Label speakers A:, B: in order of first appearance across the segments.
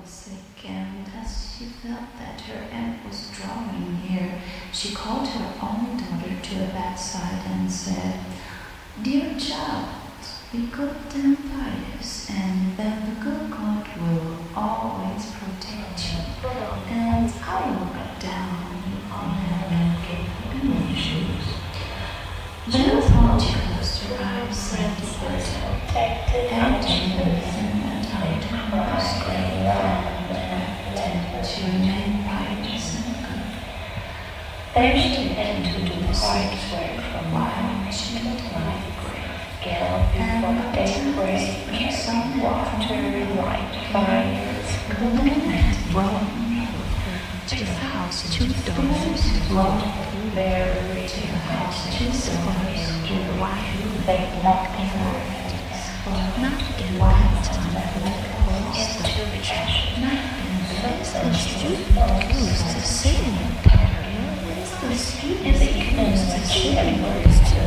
A: sick, and as she felt that her end was drawing near, she called her only daughter to the bedside and said, "Dear child, be good and pious, and then the good God will always protect you, and I will look down on heaven and give you new shoes." Then she closed her eyes and departed, and Jonathan and Hunter was grave and to remain pious and good. Then she began to do the hard work for a while she could lie the grave. Get up before daybreak, carry water, light fires, and brought to the house 2 daughters, buried to the house 2 sons, while they walked in orphans, not in one time, into the ashes. Is the student used to sitting in parallel? Is the student used to sitting words to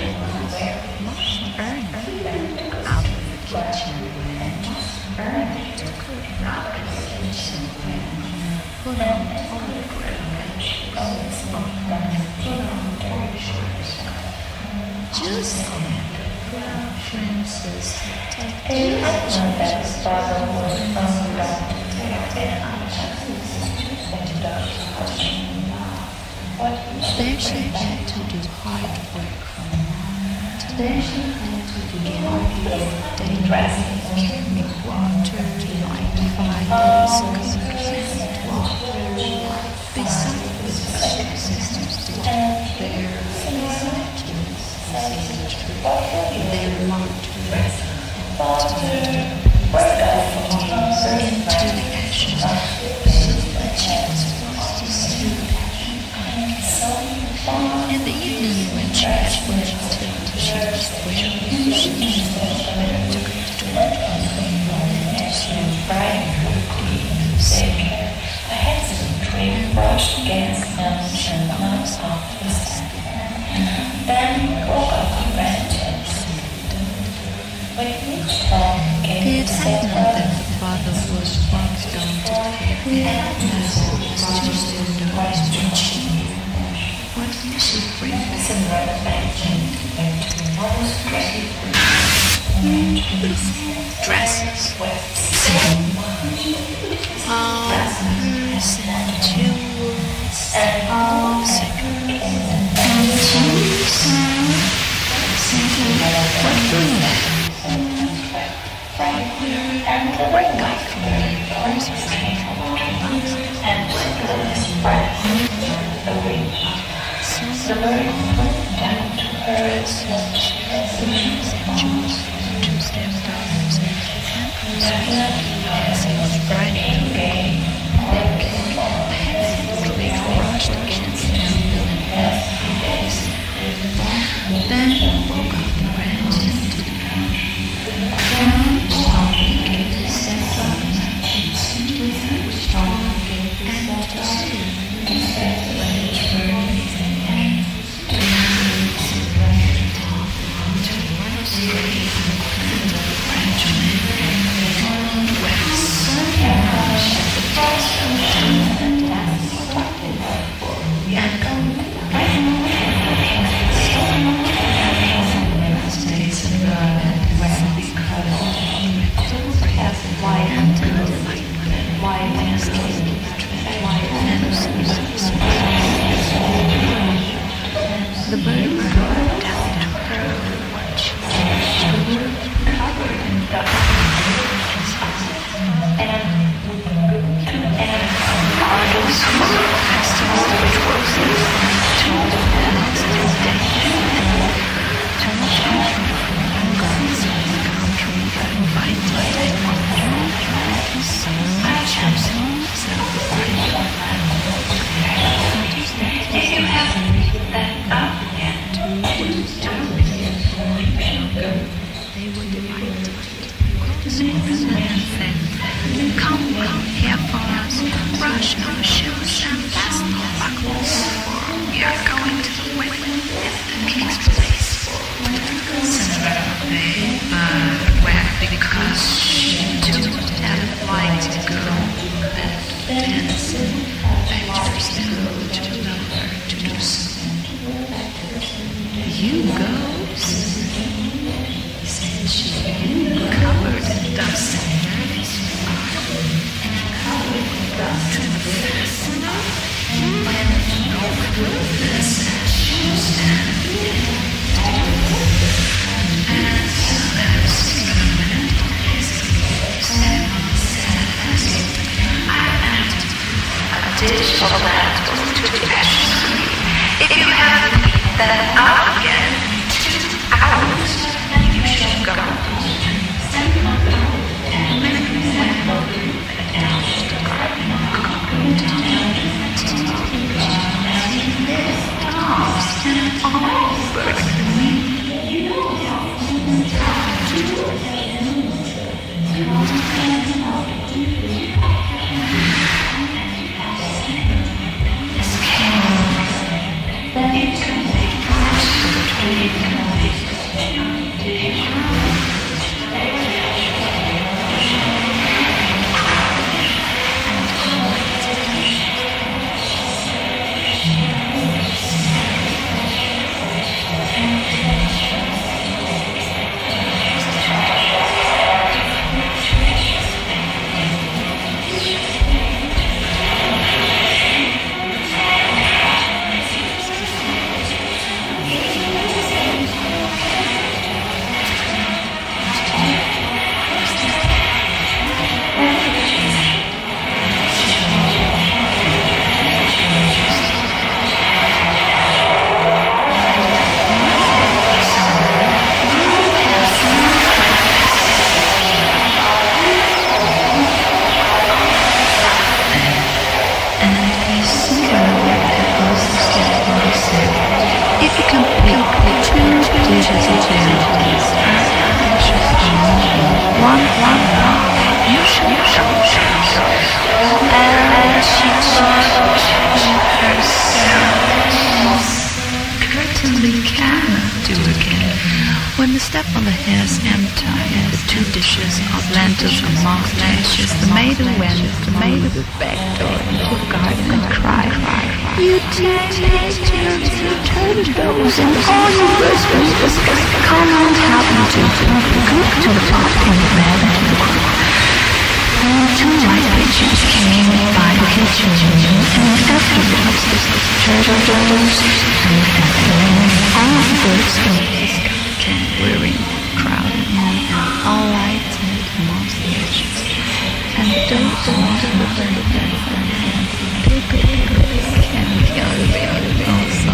A: earn out of the kitchen and earn to cook out of the kitchen and put on all the bread goes on put on dirty shirts. Just then, Francis take that his father was unbound there she had to do hard work from morning to there she had to do hard work day dressing, carrying water, light fires, cooking and water. Besides, her sisters did their duties. They marked her and turned into the ashes so that she was forced to sleep. In the evening, when she had worked till she was weary, she went to go to work and she fried her clean. I had some cream brushed against lunch and mouse off the skin. Then woke up the branches. When we reached home, it happened that the father was once gone to take as his 2 daughters were cheap. What did she bring? Some rubber bands and dresses, flowers and jewels and cigarettes and juice. And the ring got from me, the bird went down to her as she and jewels to step daughters and as he was riding away, they rushed against him and then woke up the branch into the ground. Then Tom gave his stepfather and to see the branch burning. The bird brought down to her what she covered in dust and artists festivals which was to the palace of danger to much effort from young girls in the country invited and so chosen self-defined you have that up and they were delighted. And said, come here for us, brush our shoes and fasten our buckles, for we are going to the wedding at the king's place. Cinderella, but where because she too had liked to go. of land was to the ashes. If you have that out again, 2 hours, and you shall go. Send them up and make them down to the garden, go down to this task and all birds for me. You when the step on the hair's empty, and the 2 dishes of lentils and mock ashes, the maiden went through the back door into the garden and cried, "You take your turtles and all your whispers, come and help me to the top of the bed and to the cook." 2 white pigeons came by the kitchen, and afterwards the turtles and all the birds came whirring, crowding, all lighted amongst the ashes, and those who were very pig, and the other also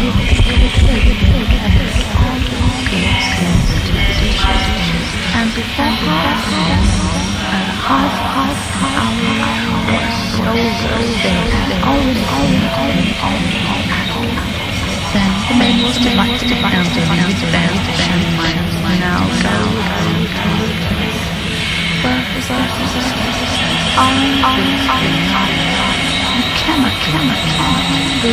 A: all the pigs to the dishes, and before half hour was over, they already then the maid was divided and the band and now go. You cannot the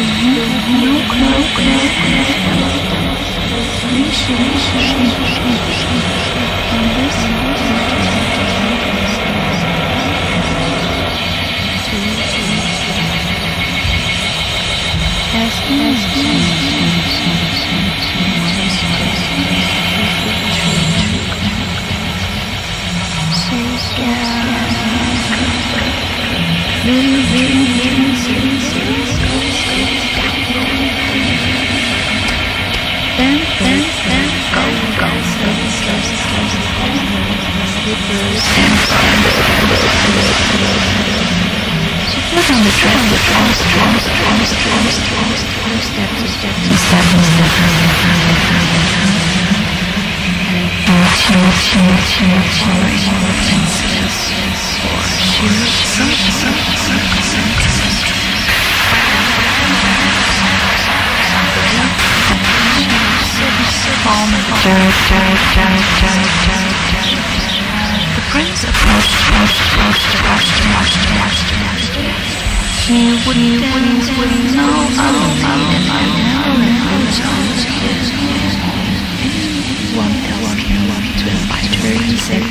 A: prince approached. He wouldn't know one else came to invite her. He said,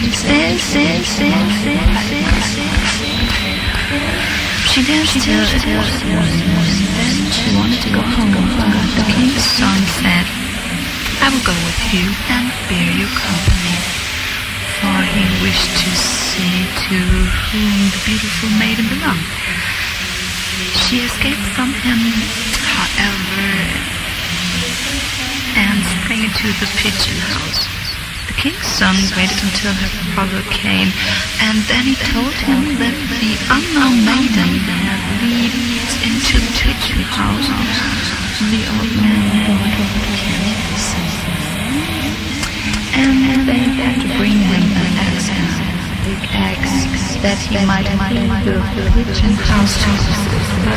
A: she danced till then she wanted to go home. The king's son said, "I will go with you and bear you company." For he wished to see to whom the beautiful maiden belonged. She escaped from him, however, and sprang into the pigeon house. The king's son waited until her brother came, and then he told him that the unknown maiden had leaped in took to the house, and the old man brought him the and they had to bring him an axe, a big axe, that he might have the kitchen house to. But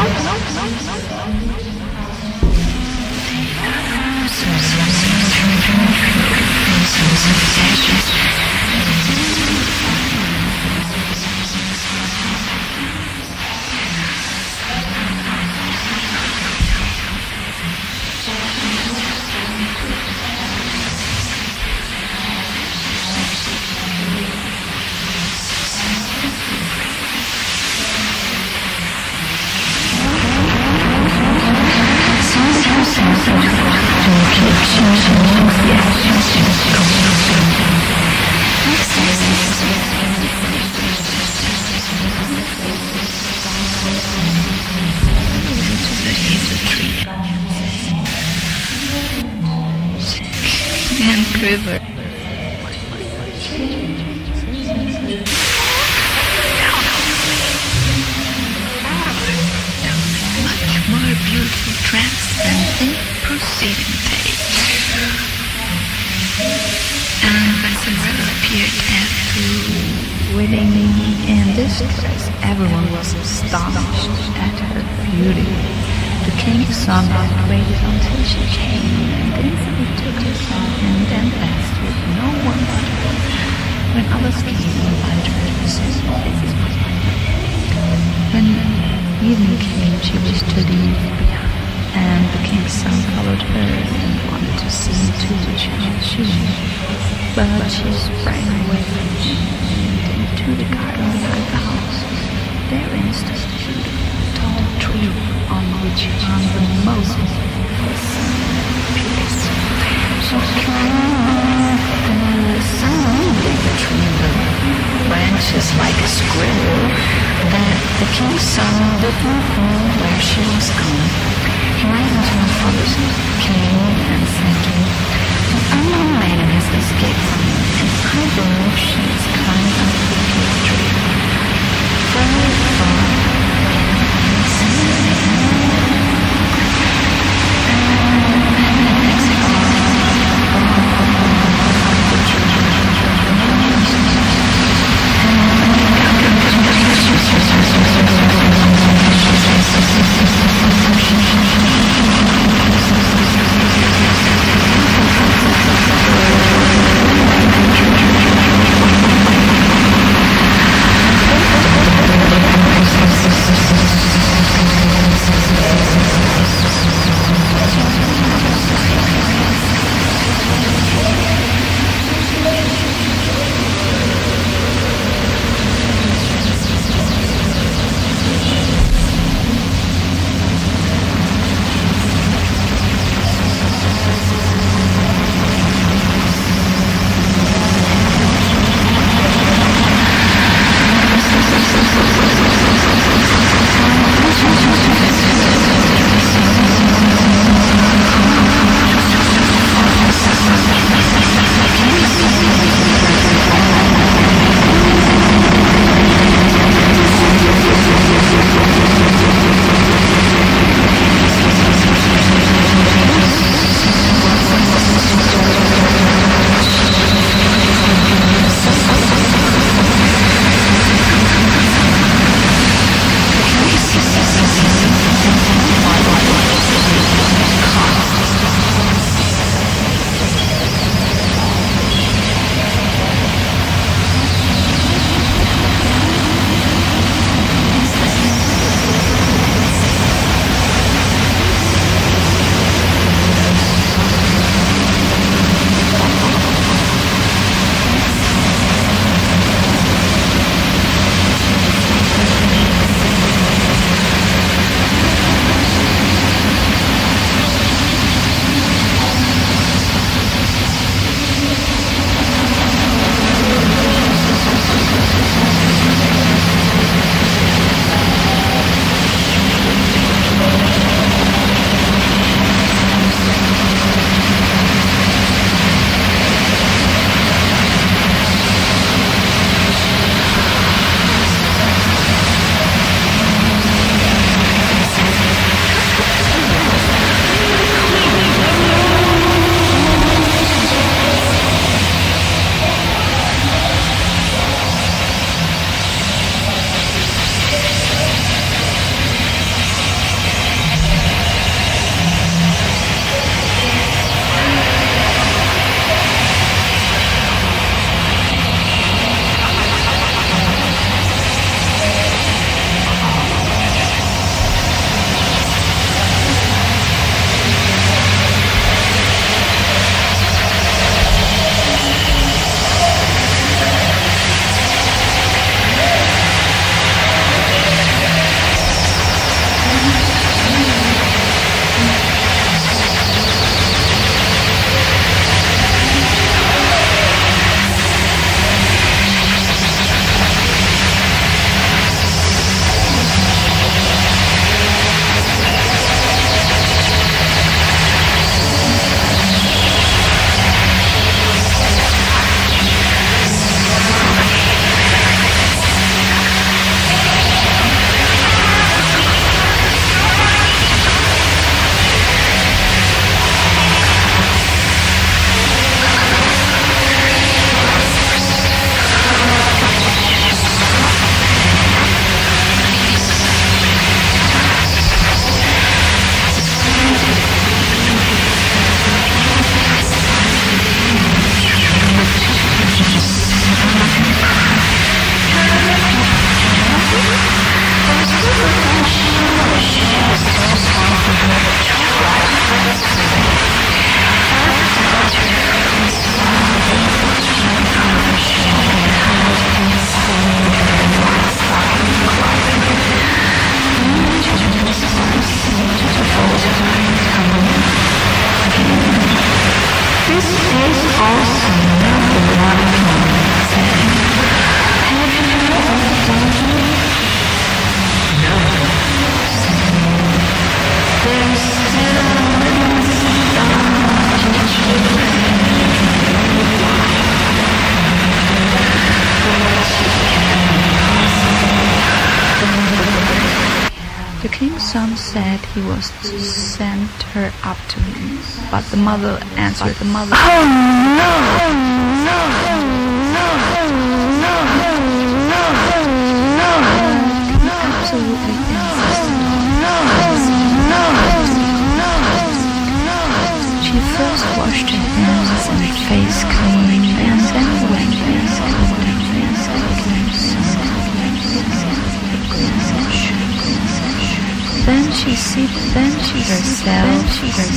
A: river. Much more beautiful trance than the preceding page. And when Cinderella appeared at the wedding in this dress, everyone was astonished at her beauty. The king's son had waited until she came and instantly took her from him, then danced with no one but her. When others came and invited her to sing, when evening came, she wished to leave behind, and the king's son followed her and wanted to see to the child she knew. But she sprang away from him and into the garden behind the house. Therein stood a beautiful tall tree on which hung the most peace. So the tree branches like a squirrel, that the king's son didn't know where she was going. He ran to her father's king and said to him, "An unknown maiden has escaped from you, and I believe she is climbing up the peach tree. Very far, son said he was to send her up to him, but the mother answered, "Oh no! He absolutely insisted. She first washed her hands and face clean, and then went Then she seated herself,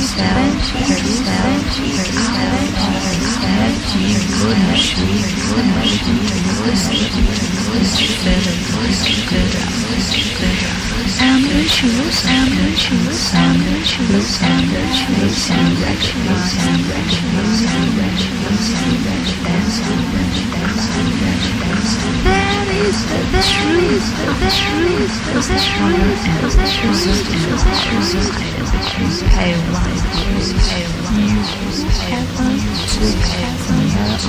A: and when she was that is the truth of the truth of the truth of the truth of the truth. Pale light, heaven to heaven,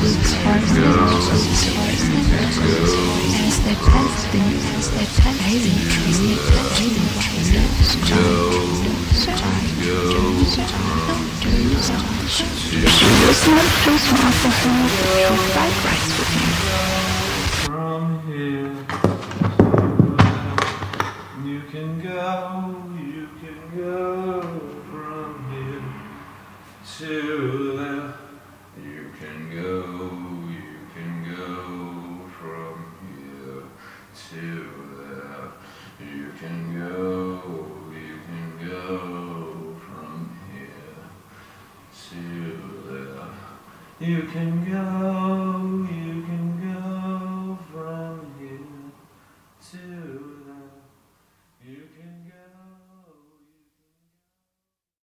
A: as they passed the bathing tree, she was not too smart for her to fried rice with me.
B: From here, you can go from here to there. You can go from here to there. You can go from here to there. You can go